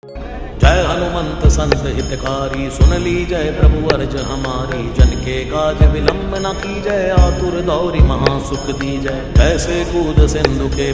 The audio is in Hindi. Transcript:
जय हनुमंत संत हितकारी, सुन ली जय प्रभु अर्ज हमारी। जन के काज विलंब न की जय, आतुर दौरी महासुख दी जय। जैसे कूद सिंधु के